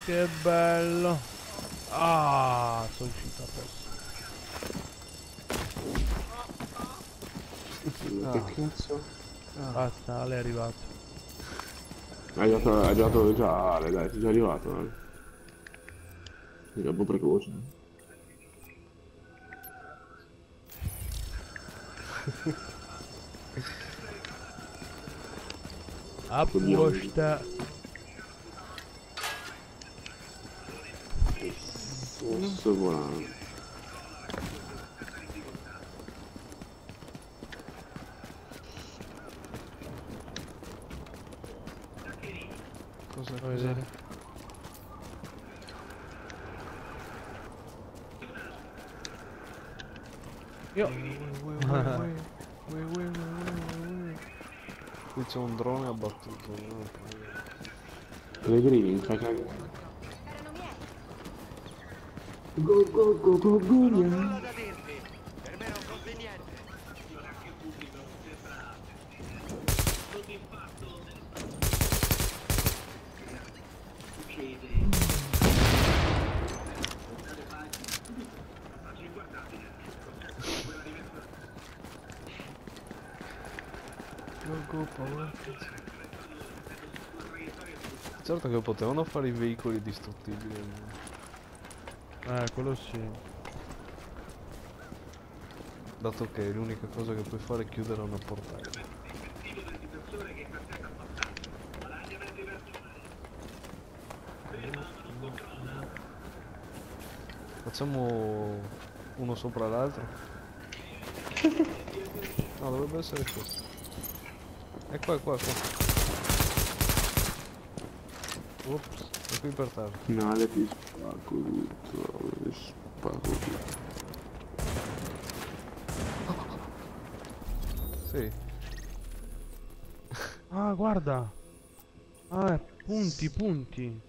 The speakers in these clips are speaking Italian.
Che bello. Ah, sono uscito a posto. Che cazzo? Basta, lei è arrivato. Hai giocato già Ale, dai, sei già arrivato, eh. Mica un po' precoce. A Oddio. posta. Sto volando. Cosa Fammi vedere. Io. Qui c'è un drone abbattuto. Pellegrini, fai cagare. Go go go go go, Nulla da dirvi. Per me non conti niente. Go, paura. Certo che potevano fare i veicoli distruttibili. Quello sì. Dato che l'unica cosa che puoi fare è chiudere una portata. Facciamo uno sopra l'altro. No, dovrebbe essere questo. È qua, è qua, è qua. Ops, è qui per terra. finale ti spacco tutto, ti spacco tutto. Sì. Ah, guarda. Ah, punti, punti.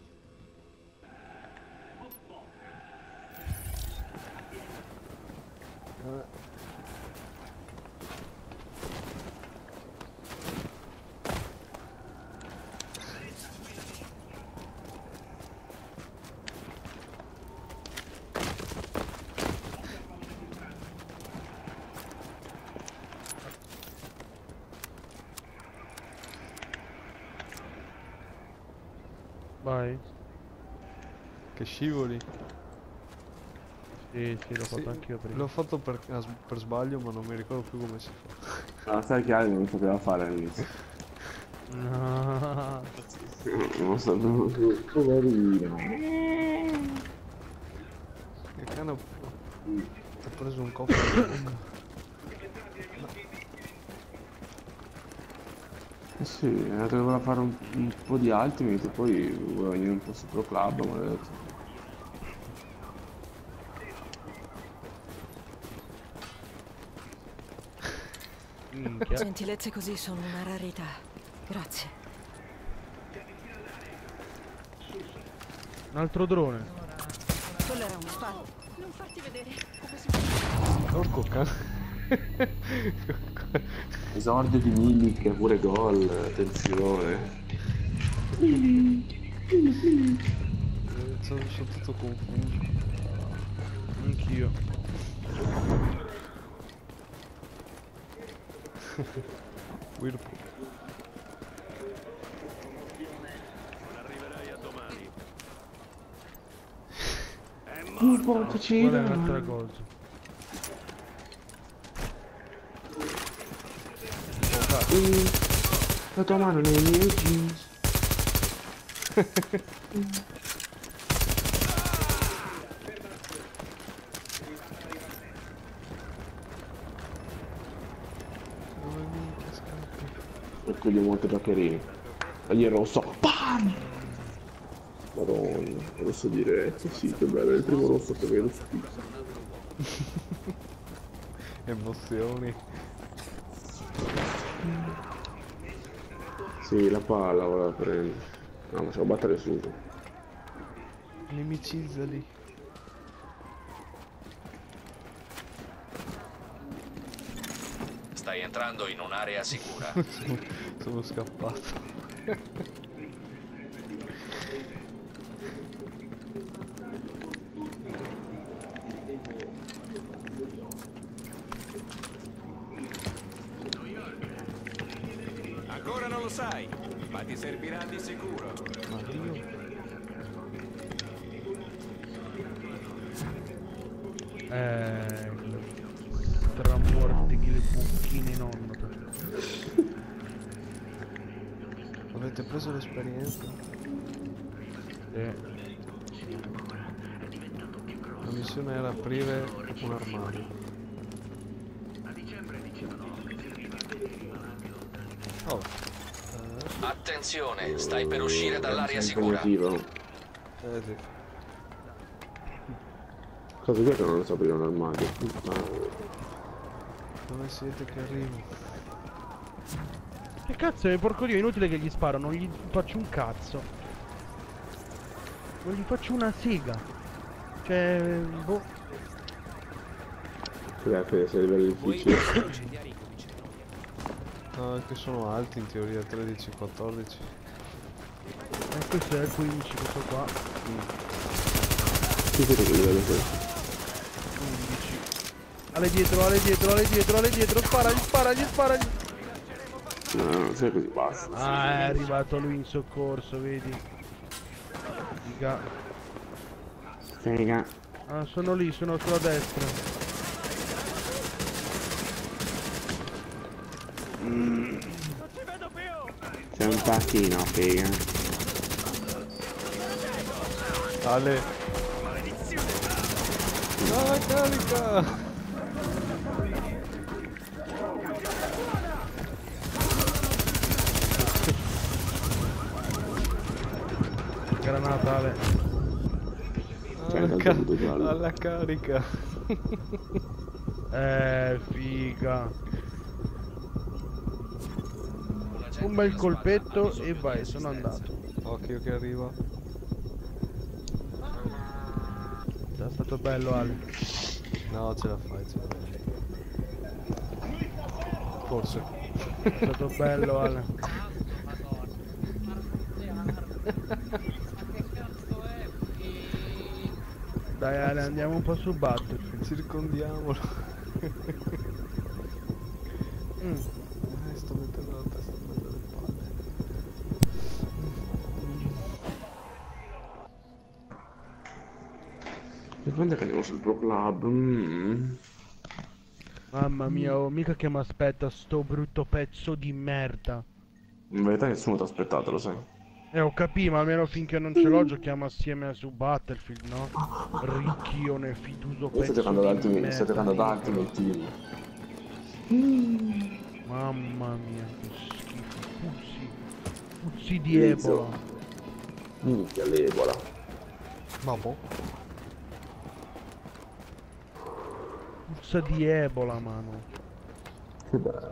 Vai. Che scivoli. Sì, l'ho Sì, fatto anch'io prima. l'ho fatto per sbaglio, ma non mi ricordo più come si fa. Ah, sai che Ale non sapeva fare all'inizio. No. Non sapevo più. Poverino. Che cane ho preso un cofre in bocca. Eh sì, doveva fare un po' di Ultimate e poi voleva venire un po' su Pro Club, ma ho detto. Minchia. Gentilezze così sono una rarità. Grazie. Un altro drone. Quello era uno sparo. Non farti vedere come si fa. Porco cane. Esordio di Milik, pure gol, attenzione. Sono tutto confuso. Anch'io. Whirlpool. Non arriverai a domani. È Un po' Qual è un'altra cosa? La tua mano nei miei jeans. Dove minchia scappi? E quelli molto giaccherini. E gli è rosso. Pam! Madonna, rosso diretto, sì, che bello, è il primo rosso che vedo su pizza. Emozioni. Sì, la palla voleva prendere. No, ma ce la battere su. Nemicizzali. Stai entrando in un'area sicura. Sono scappato. sai, ma ti servirà di sicuro. Ma io... Tramorti che le bucchine nonno. Avete preso l'esperienza? La missione era aprire un armadio. Oh. Attenzione, stai per uscire dall'area sicura. Impegnativo. Sì. Cosa che non lo so aprire un armadio? Dove siete che arrivo? Che cazzo è, porco dio, è inutile che gli sparo, non gli faccio un cazzo. Non gli faccio una sega. Cioè, boh. Che sei a livello difficile. No, è che sono alti in teoria, 13, 14. Questo è il 15, questo qua. Che siete che livello sei? 11. Ale dietro, sparagli. No, non sei così basso. Ah, è arrivato lui in soccorso, vedi. Figa. Figa. Ah, sono lì, sono sulla destra. Sei un tacchino, figa. Ale! No, la carica! Granata, Ale. Alla carica! Figa. Un bel colpetto e vai, sono andato. Occhio che arriva. È stato bello, Ale. No, ce la fai, Forse. È stato bello, Ale. Dai, Ale, andiamo un po' su Battlefield. Circondiamolo. Sto mettendo la testa in mezzo alle palle. E quando è che andiamo sul Pro Club? Mamma mia, oh, mica che mi aspetta sto brutto pezzo di merda. In verità nessuno ti ha aspettato, lo sai. Ho capito, ma almeno finché non ce l'ho giochiamo assieme su Battlefield, no? Ricchione, fiduso pezzo Sto giocando ad di merda. sto giocando ad Ultimate Team. Mamma mia, che schifo. Puzzi di Ebola. Minchia l'Ebola. Ma boh. Puzza di Ebola, mano. Che bella.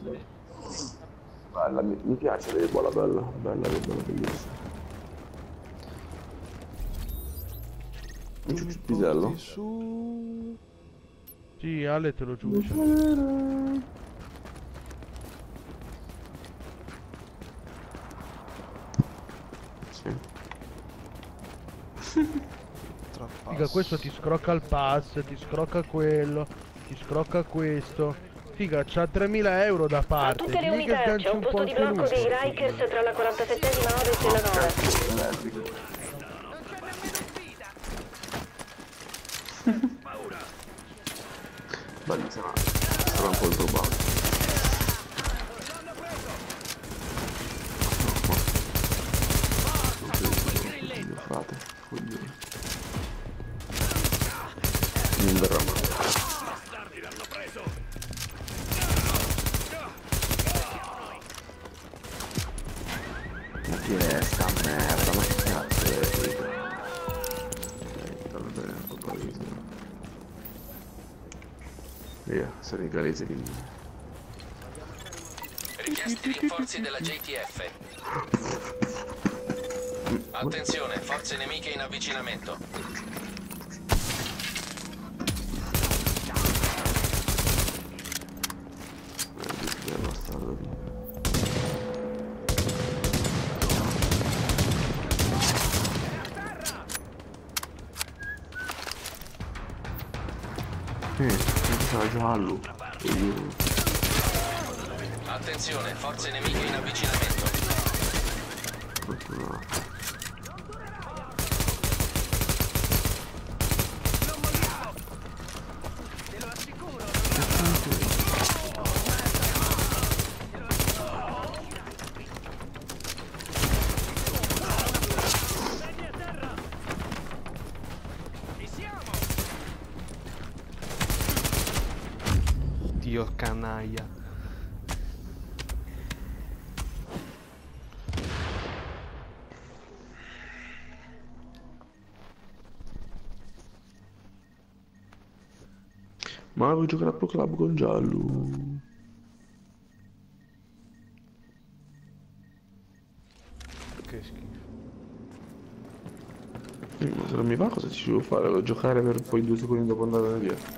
Bella, mi piace l'Ebola, bella, bellissima. Non c'è il pisello? Su. Sì, Ale te lo giuro. Sì. Figa, questo ti scrocca il pass, ti scrocca quello, ti scrocca questo. Figa, c'ha 3.000 euro da parte. A tutte le unità, c'è un posto di blocco dei Rikers tra la 47esima ovest e la 9. Bello, sarà un po' improbabile. Frate, coglione. Non verrà mai. Ma chi è sta merda? Ma che cazzo è? Vabbè, un po' palese. Via, sono i galesi di me. Richiesti rinforzi della JTF. Attenzione, forze nemiche in avvicinamento. Attenzione, forze nemiche in avvicinamento. Dio canaglia. Ma vuoi giocare a Pro Club con Giallo? Che schifo. Ma se non mi va cosa ci devo fare? Devo giocare per poi 2 secondi dopo andare via.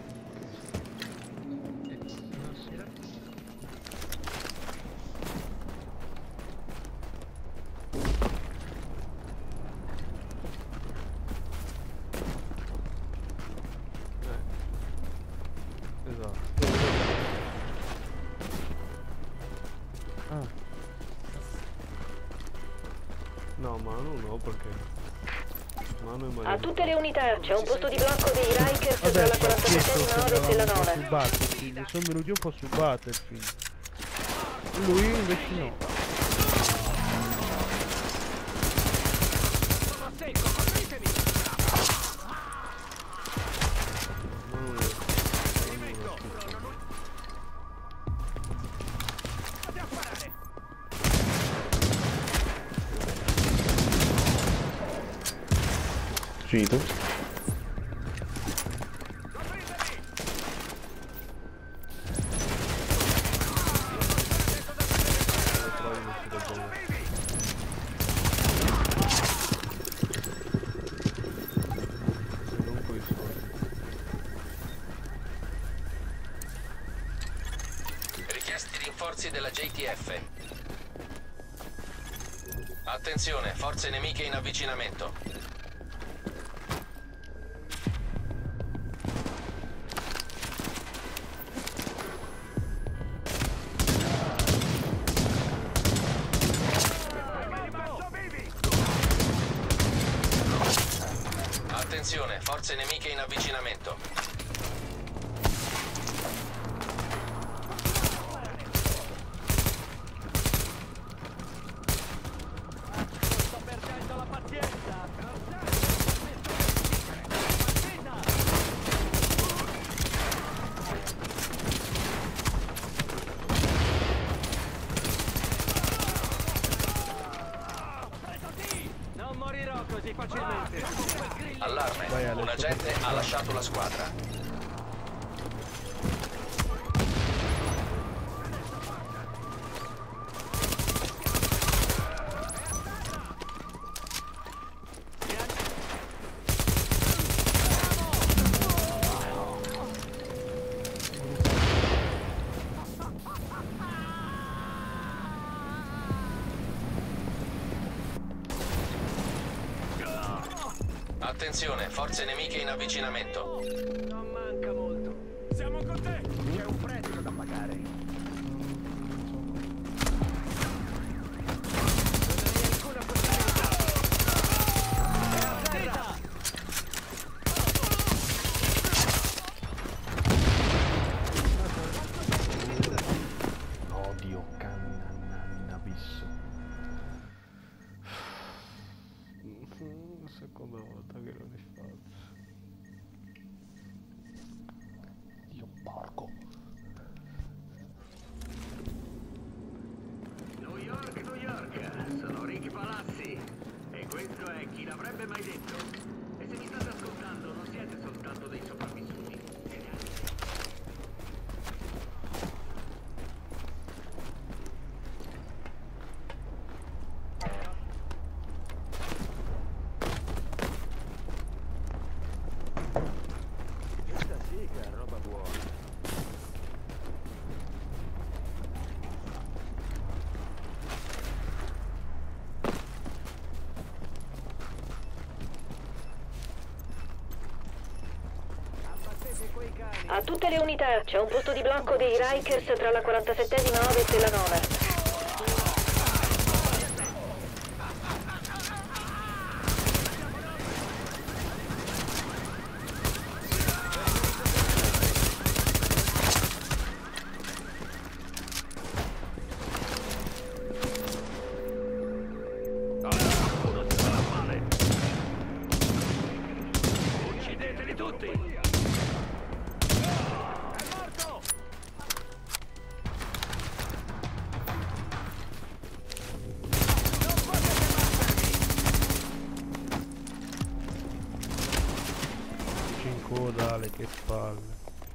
Esatto. Ah, No, mano no, perché mano è A meglio. tutte le unità, c'è un punto di blocco dei Rikers tra vabbè, la ho chiesto 47 se ovest e la andavamo un po' 9. su Battlefield. Sono venuti un po' su Battlefield. Lui invece no. Finito? Richiesti rinforzi della JTF. Attenzione, forze nemiche in avvicinamento. Attenzione, forze nemiche in avvicinamento. Non morirò così facilmente. Allarme, Vai, Ale, un agente ha lasciato la squadra. Attenzione, forze nemiche in avvicinamento. Non manca molto. Siamo con te. C'è un prezzo da pagare. Odio cannabisso. Seconda volta che lo rifaccio. Dio porco. New York, sono Ricky Palazzi. E questo è Chi l'avrebbe mai detto. E se mi state ascoltando, non siete soltanto dei sopravvissuti. Siete anche roba buona. Abbattete A tutte le unità, c'è un posto di blocco dei Rikers tra la 47esima Ovest e la 9. Uccideteli tutti! In coda, Ale, che palle.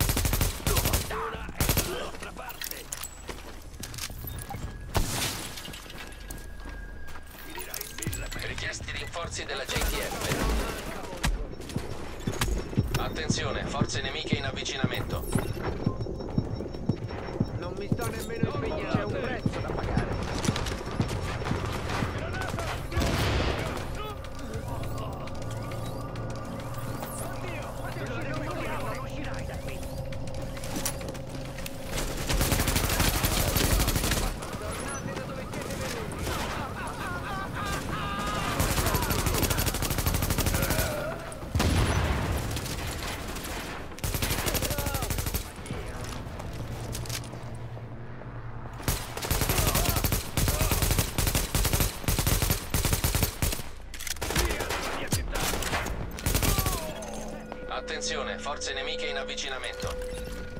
Richiesti rinforzi della JTF. Attenzione, forze nemiche in avvicinamento. Non mi sto nemmeno impegnando. C'è un prezzo da pagare. Non uscirai da qui. Tornate da dove siete venuti. Attenzione, forze nemiche in avvicinamento.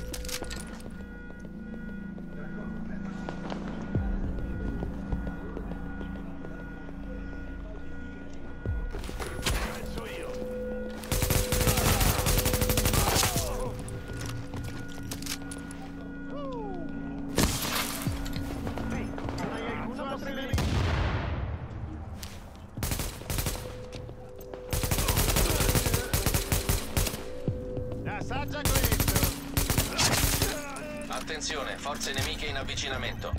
Assaggia questo! Attenzione, forze nemiche in avvicinamento.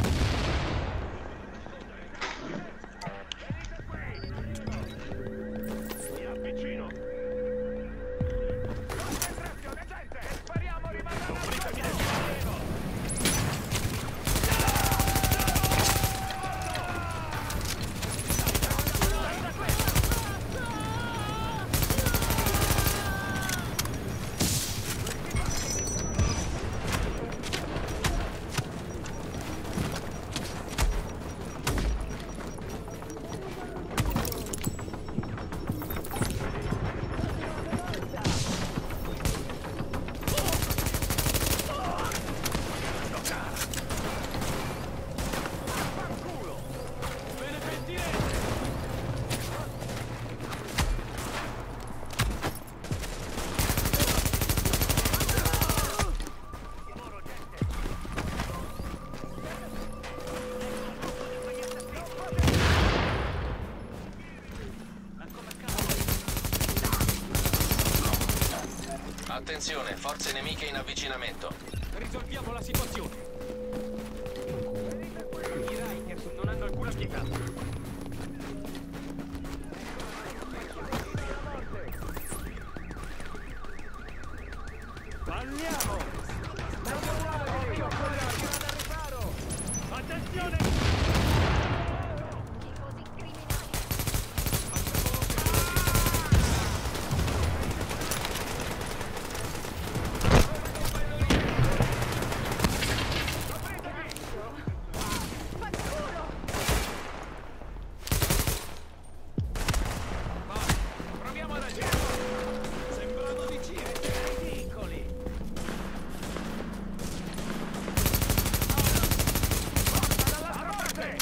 Mi avvicino! Concentrazione, gente! Spariamo, rimangono! Comunicami del cielo! Attenzione, forze nemiche in avvicinamento. Risolviamo la situazione! I Rikers non hanno alcuna pietà! Andiamo! Occhio con l'arma da riparo! Attenzione! Proviamo ad agire! Sembrano vicini! Piccoli! Dalla parte!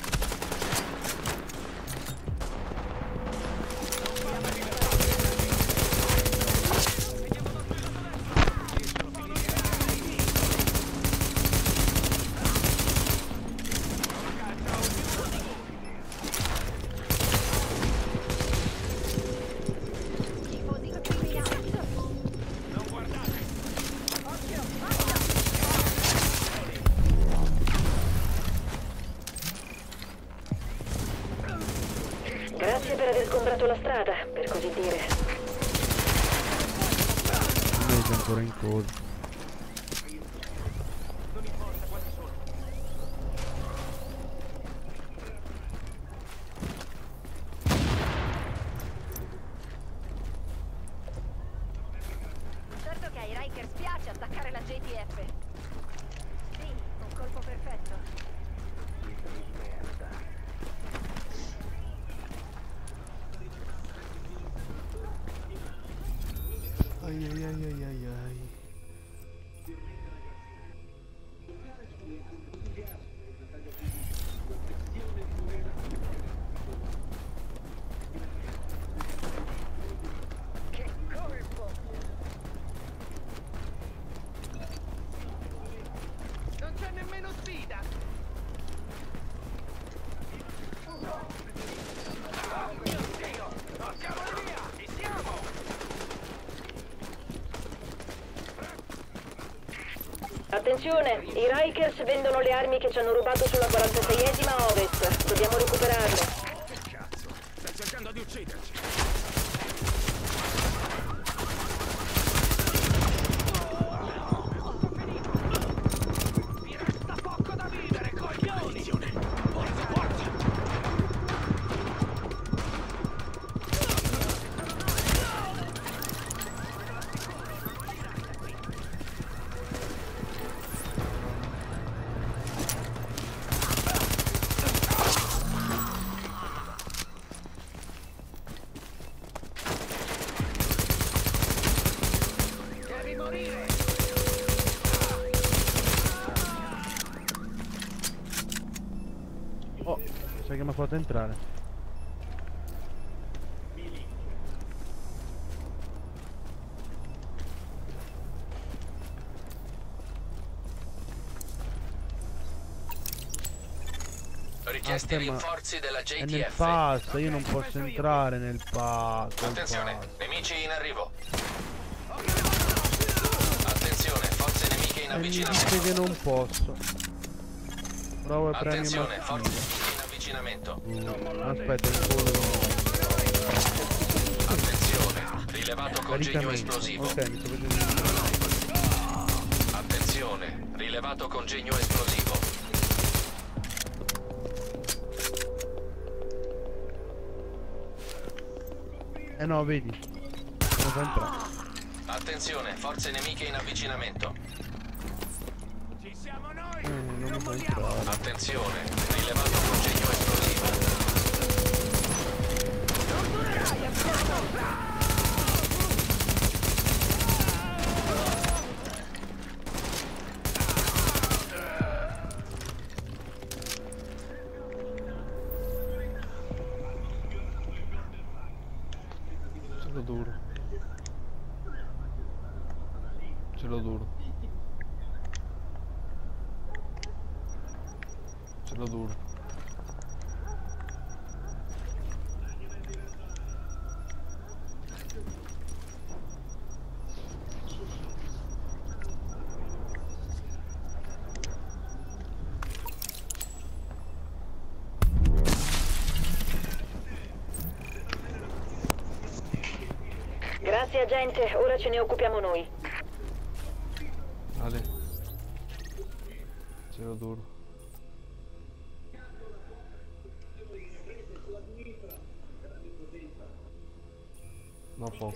Grazie per aver sgombrato la strada, per così dire. Invece ancora in coda. piace attaccare la JTF. Sì, un colpo perfetto. Ai ai ai ai ai ai. Che colpo! Non c'è nemmeno sfida! Oh mio Dio! Portiamolo via! Ci siamo! Attenzione, i Rikers vendono le armi che ci hanno rubato sulla 46esima Ovest. Dobbiamo recuperarle. Cazzo, stai cercando di ucciderci. Mi resta poco da vivere, coglioni! Ora da porta! Devi morire! Oh, sai che mi ha fatto entrare. Richiesti ma rinforzi della è nel JTF. pass, io non posso entrare nel pass. col Attenzione, pass. nemici in arrivo. Attenzione, forze nemiche in E mi dice avvicinamento. che non posso. Provo a prendere Attenzione, forze mattino. nemiche in avvicinamento. Aspetta, il volo. Attenzione, rilevato congegno Caricamento. esplosivo. Ok, mi sto vedendo. Attenzione, rilevato congegno esplosivo. No, vedi. Non fa entrare. Attenzione, forze nemiche in avvicinamento. Ci siamo noi! Non mi fa entrare. Attenzione, rilevato congegno esplosivo. Ce l'ho duro. Ce l'ho duro. Ce l'ho duro. Grazie agente, ora ce ne occupiamo noi. Ale. Ce l'ho duro. No poco.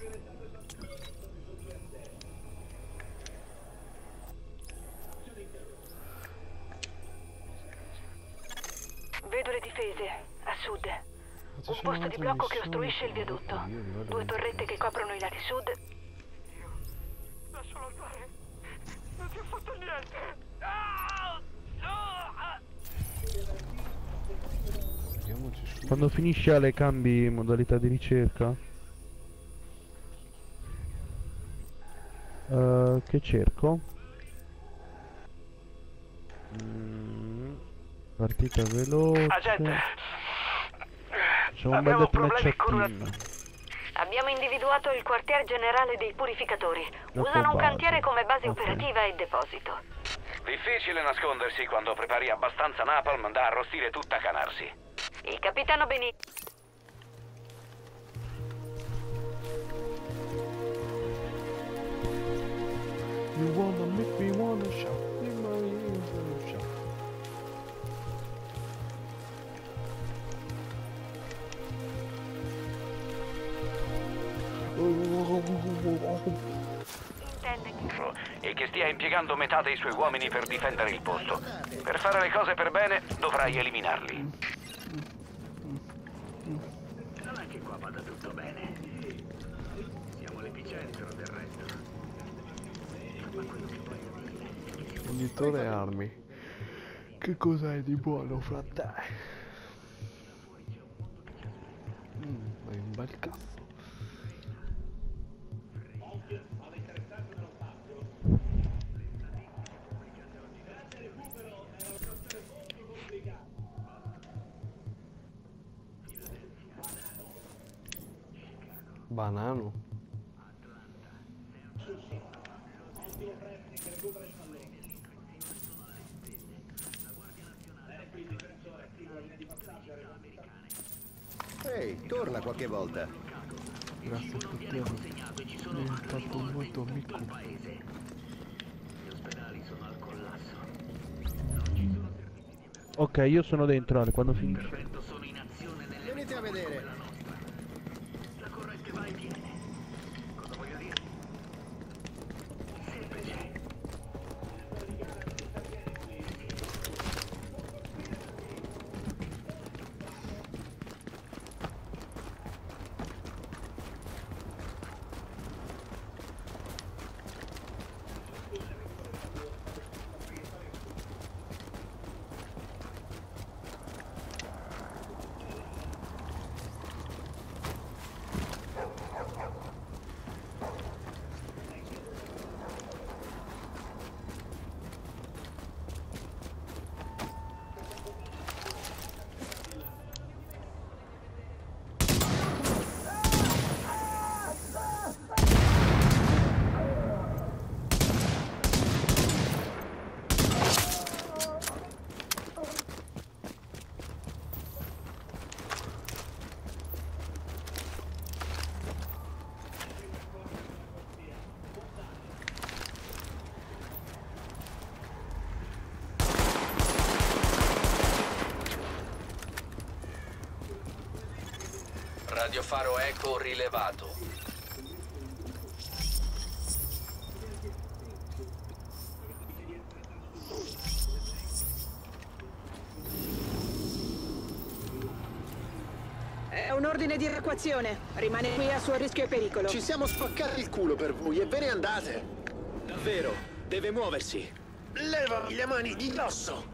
Vedo le difese, a sud. Un posto di blocco che ostruisce il viadotto. 2 torrette che coprono i lati sud. Lascialo andare! Non ti ho fatto niente! Andiamoci su. Quando finisce Ale cambi modalità di ricerca. Che cerco? Partita veloce. Agente! C'è un abbiamo bel problemi con una... matchattino. Abbiamo individuato il quartier generale dei purificatori. Dopo Usano un base. cantiere come base Ok. operativa e deposito. Difficile nascondersi quando prepari abbastanza napalm da arrostire tutta Canarsi. Il capitano Benito. You wanna make me wanna shout in my ears and you shout. intende che... e che stia impiegando metà dei suoi uomini per difendere il posto. Per fare le cose per bene, dovrai eliminarli. Non è che qua vada tutto bene. Siamo l'epicentro del resto. Ma quello che voglio dire... Conditore armi. Che cos'hai di buono fra te? Hai un bel cazzo. Banano. Ehi, torna qualche volta. Grazie a tutti, mi è diventato molto amico. Gli ospedali sono al collasso. Ok, io sono dentro, Ale, quando finisce. Sono in azione nelle... Venite a vedere. La corrente va e viene. Cosa voglio dire? Semplice. Radiofaro Eco rilevato. È un ordine di evacuazione. Rimane qui a suo rischio e pericolo. Ci siamo spaccati il culo per voi e ve ne andate. Davvero, deve muoversi. Levami le mani di dosso.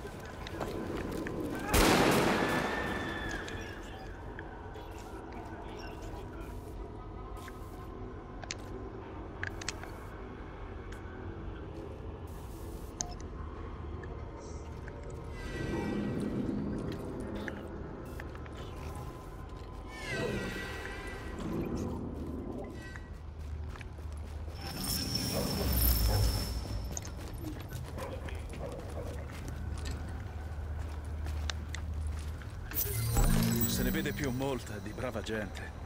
Se ne vede più molta di brava gente.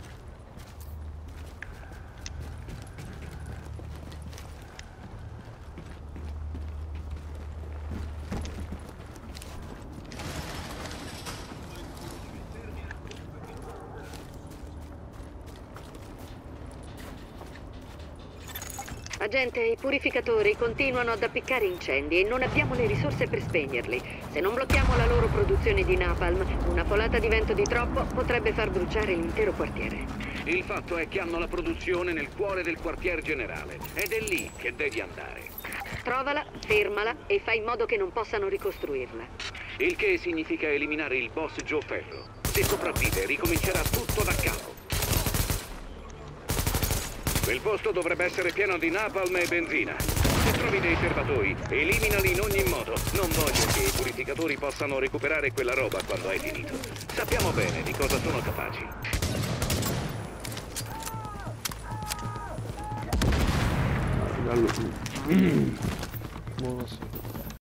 Agente, i purificatori continuano ad appiccare incendi e non abbiamo le risorse per spegnerli. Se non blocchiamo la loro produzione di napalm, una folata di vento di troppo potrebbe far bruciare l'intero quartiere. Il fatto è che hanno la produzione nel cuore del quartier generale ed è lì che devi andare. Trovala, fermala e fai in modo che non possano ricostruirla. Il che significa eliminare il boss Joe Ferro. Se sopravvive, ricomincerà tutto da capo. Quel posto dovrebbe essere pieno di napalm e benzina. Se trovi dei serbatoi, eliminali in ogni modo. Non voglio che i purificatori possano recuperare quella roba quando hai finito. Sappiamo bene di cosa sono capaci. Bello. Buonasera.